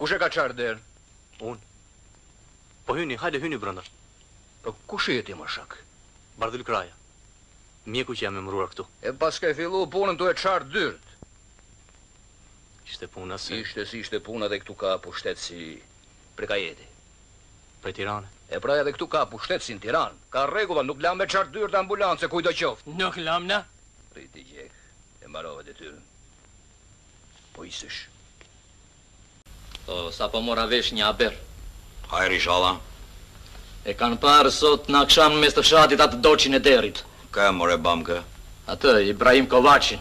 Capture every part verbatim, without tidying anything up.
Kush e ka qarë derë? Unë. Po hyni, hajde hyni brenda. Po kush jeti më shak? Bardhyl Kraja. Mjeku që jam emëruar këtu. E pas ka fillu punën tu e qarë dyrt. Ishte puna se... Ishte si ishte puna dhe këtu ka pushtet si... Prekajeti. Prej Tirane. E pra edhe këtu ka pushtet si në Tiranë. Ka rregulla, nuk lam me qarë dyrt ambulance, kujdo qoftë. Nuk lam na? Riti gjek, e mbarove detyrën. Po isësh. Po, sa po mora vesh një haber. Hajri shala. E kanë parë sot në akşam mes të fshatit atë doçin e derit. Ka e more bamke? Atë, Ibrahim Kovacin.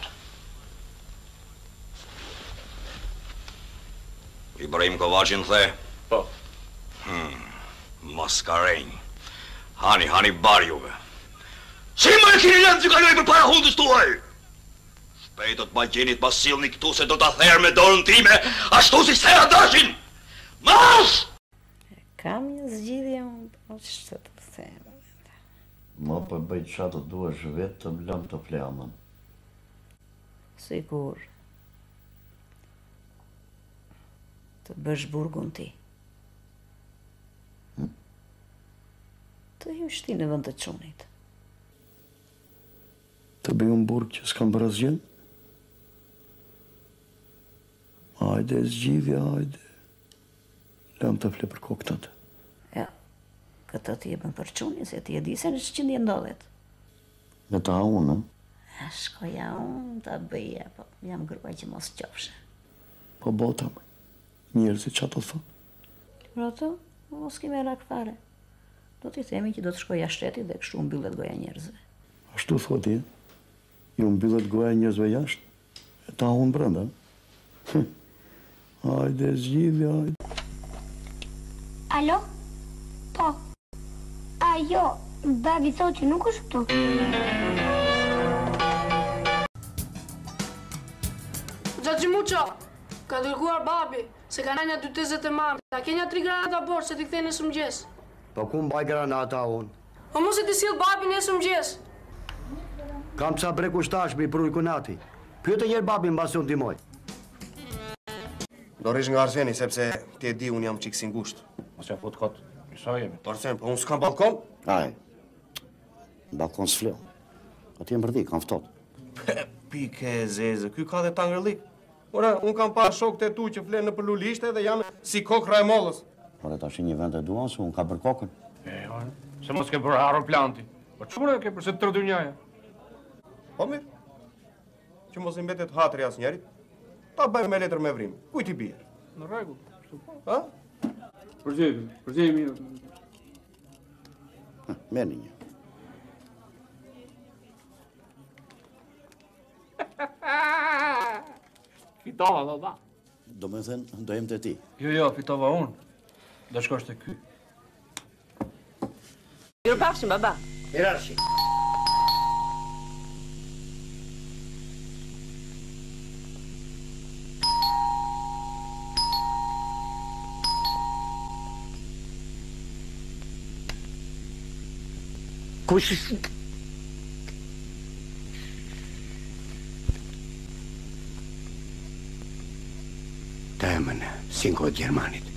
Ibrahim Kovacin the? Po. Hmm, maskarenj. Hani, hani bar juve. Si më e kini lëmë që kaloj për para hundës tuaj? Shpejtot ma gjenit ma silni këtu se do t'a therë me dorën time, ashtu si se dashin! Marsh! Kam një zgjidhje unë, po që të themë. Ma për bëjt qa të duesh vetë të mlëm të flamën. Sigur. Të bësh burgun ti. Hmm? Të ju shti në vënd të qunit. Të bëj unë burg që s'kam për asgjën? Hajde, zgjidhja, hajde. Lëm të fle për koktat. Ja, këtë ti e bën për qunin, se ti e di se në që ndje ndodhet. Me ta unë, A shkoja unë të bëja, po jam gruaj që mos qofshe. po bota më. Njerëzit që të thonë. Pra të, mos kime rak fare. Do t'i themi që do të shkoja shtetit dhe kështu mbyllet goja njerëzve. Ashtu thot i, ju mbyllet goja njerëzve jashtë, e ta unë brenda. Hajde, zgjidhja, hajde. Alo? Po. Ajo, babi thot që nuk është këtu. Gjaxhi Muqa, ka dërguar babi, se ka nanja dy tezet e mami. Ta kenja tri granata borë, se t'i kthej nësë mëgjes. Po ku mbaj granata unë? O mos e t'i sill babi nësë mëgjes. Kam ca breku shtashmi për ujkunati. Pyete njerë babi në basi unë timoj. Do rish nga Arseni, sepse ti e di unë jam qikë si ngusht. Mos ja fut kot, sa jemi? Arsen, po unë s'kam balkon? Aj, në balkon s'fleu. Ati e mërdi, kam ftot. Pike e zezë, ky ka dhe tangërlik. Ora, unë kam pa shokët e tu që flenë në për lulishte dhe janë si kokra e mollës. Por e ta shi një vend e duan, se unë ka për kokën. E, onë, se mos ke për aeroplanti. Po qëmën e ke përse të tërdunjaja? Po mirë, që mos i mbetet hatri as njerit, ta bëjmë me letër me vrim. Kuj t'i bjerë? Në regu, shtu po. Ha? Përgjemi, përgjemi. Meni një. Fitova, do da. Do me thënë, do jem të ti. Jo, jo, fitova unë. Do shkosh të ky. Mirupafshim, baba. Mirarshi. Kush... Temën, sinko të Gjermanit.